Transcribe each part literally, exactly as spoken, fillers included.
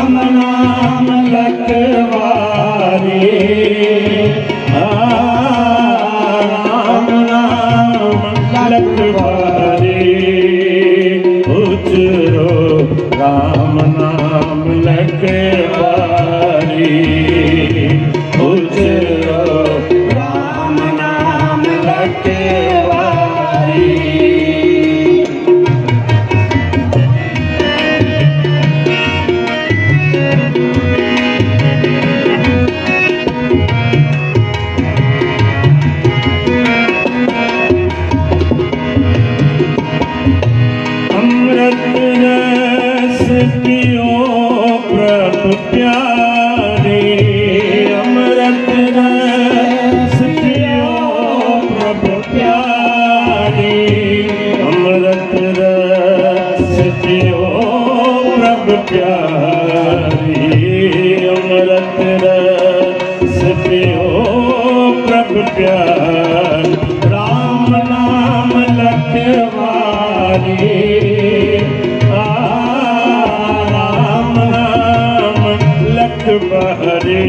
राम नाम लखवारी, राम नाम लखवारी, उचरो राम नाम लखवारी, उचरो राम नाम लखवारी। अमृत रस पियो प्रभु प्यारे, अमृत रस पियो प्रभु प्यारे, अमृत रस पियो प्रभु प्यारे, अमृत रस पियो प्रभु प्यारे, राम नाम लखवारी, लखवारी,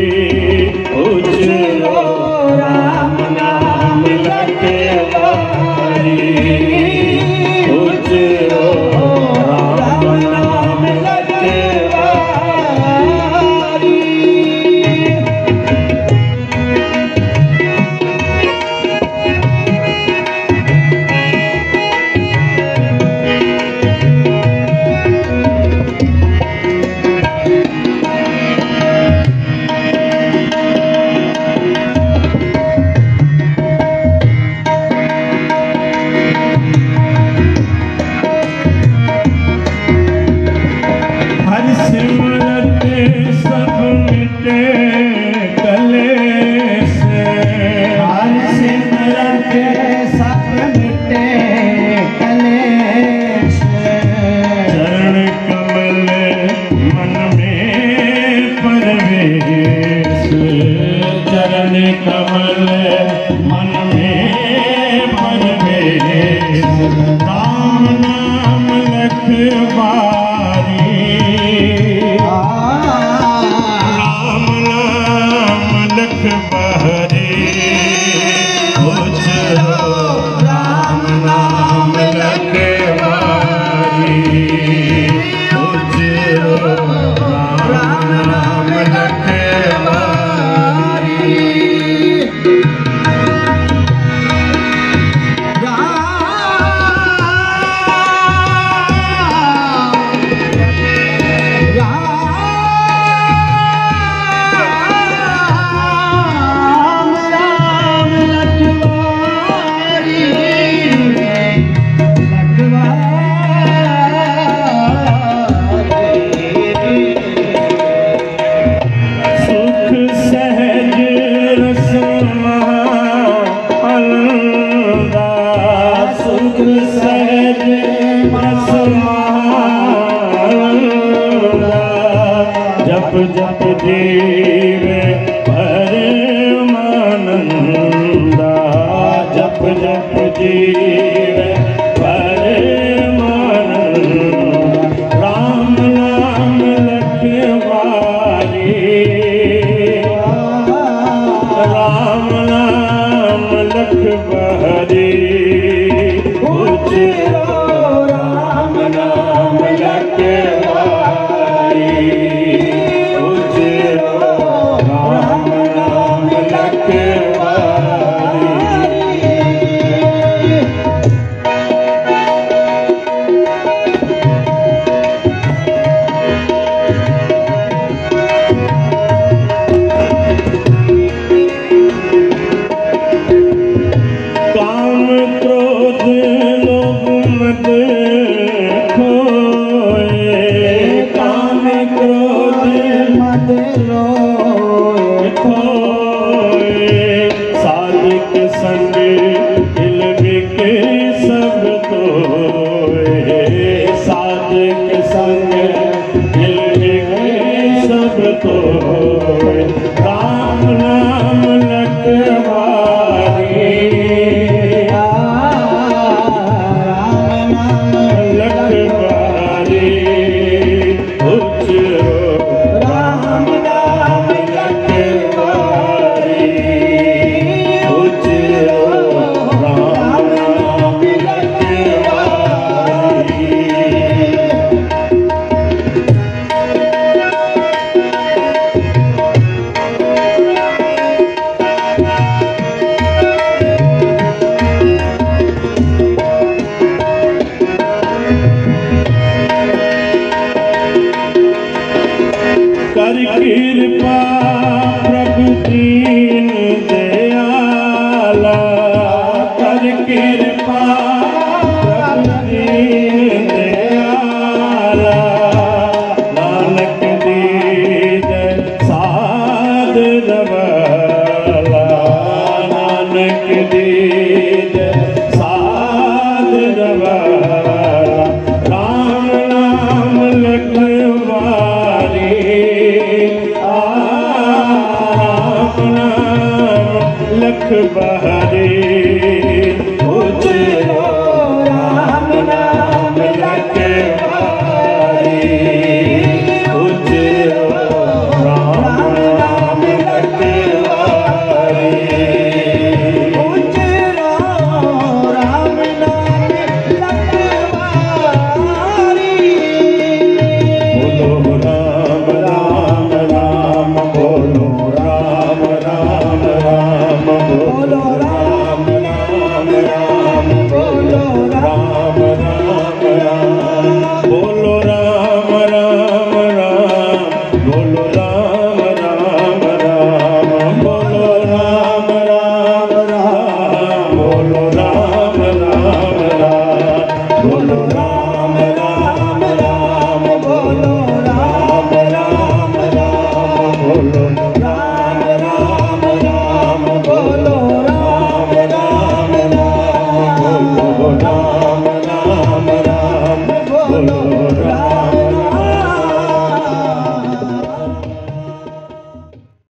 उचरो राम नाम लखवारी, उचरो राम नाम लखवारी। सिमरत सब मिटे कलेश, हर सिमरत सब मिटे कलेश, चरण कमल मन में परवेश, चरण कमल मन में परवेश, राम नाम लखवारी, लखवारी, उचरो राम नाम लखवारी, उचरो राम नाम लखवारी। सहज रस जप जप जीवे परमानंदा, जप जप जीवे परमानंदा, राम नाम लखवारी, राम नाम लखवारी, उचरो राम नाम लखवारी, उचरो राम नाम लखवारी। काम क्रोध लोभ मद खोए, काम क्रोध मद लोभ खोए, साधिक संग हिल बिके सब तोए, साधिक संग हिल बिके सब तोए, राम नाम लखवारी, लखवारी, उचरो कर कृपा प्रभु दीन